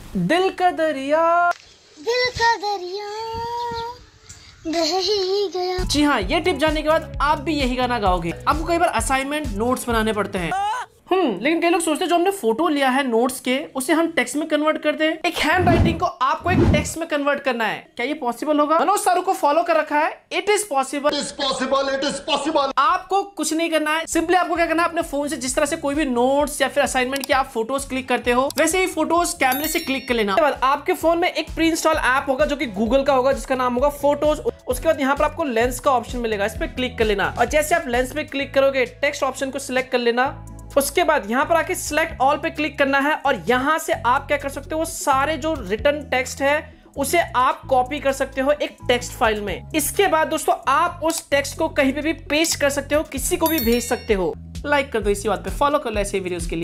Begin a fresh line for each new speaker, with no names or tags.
दिल का दरिया
बह ही गया।
जी हाँ, ये टिप जानने के बाद आप भी यही गाना गाओगे। आपको कई बार असाइनमेंट नोट्स बनाने पड़ते हैं। लेकिन कई लोग सोचते हैं जो हमने फोटो लिया है नोट्स के, उसे हम टेक्स्ट में कन्वर्ट कर दें। एक हैंड राइटिंग को आपको एक टेक्स्ट में कन्वर्ट करना है। क्या ये पॉसिबल होगा? मनोज सारू को फॉलो कर रखा है। It is possible. आपको कुछ नहीं करना है। सिंपली आपको क्या करना है, अपने फोन से जिस तरह से कोई भी नोट्स या फिर असाइनमेंट की आप फोटोज क्लिक करते हो, वैसे ही फोटोज कैमरे से क्लिक कर लेना। उसके बाद आपके फोन में एक प्री इंस्टॉल ऐप होगा जो कि गूगल का होगा, जिसका नाम होगा फोटोज। उसके बाद यहाँ पर आपको लेंस का ऑप्शन मिलेगा, इस पर क्लिक कर लेना। और जैसे आप लेंस पे क्लिक करोगे, टेक्स्ट ऑप्शन को सिलेक्ट कर लेना। उसके बाद यहाँ पर आके सिलेक्ट ऑल पे क्लिक करना है और यहाँ से आप क्या कर सकते हो, सारे जो रिटर्न टेक्स्ट है उसे आप कॉपी कर सकते हो एक टेक्स्ट फाइल में। इसके बाद दोस्तों आप उस टेक्स्ट को कहीं पे भी पेस्ट कर सकते हो, किसी को भी भेज सकते हो। लाइक कर दो इसी बात पे, फॉलो कर लो ऐसे वीडियोस के लिए।